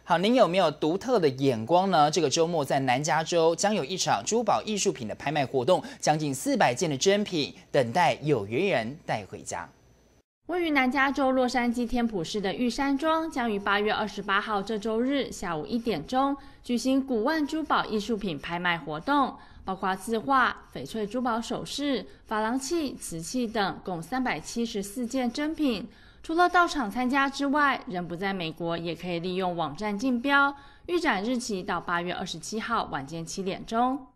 好，您有没有独特的眼光呢？这个周末在南加州将有一场珠宝艺术品的拍卖活动，将近400件的珍品等待有缘人带回家。 位于南加州洛杉矶天普市的玉山庄将于8月28号这周日下午1点钟举行古玩珠宝艺术品拍卖活动，包括字画、翡翠珠宝首饰、珐琅器、瓷器等，共374件珍品。除了到场参加之外，人不在美国也可以利用网站竞标。预展日期到8月27号晚间7点钟。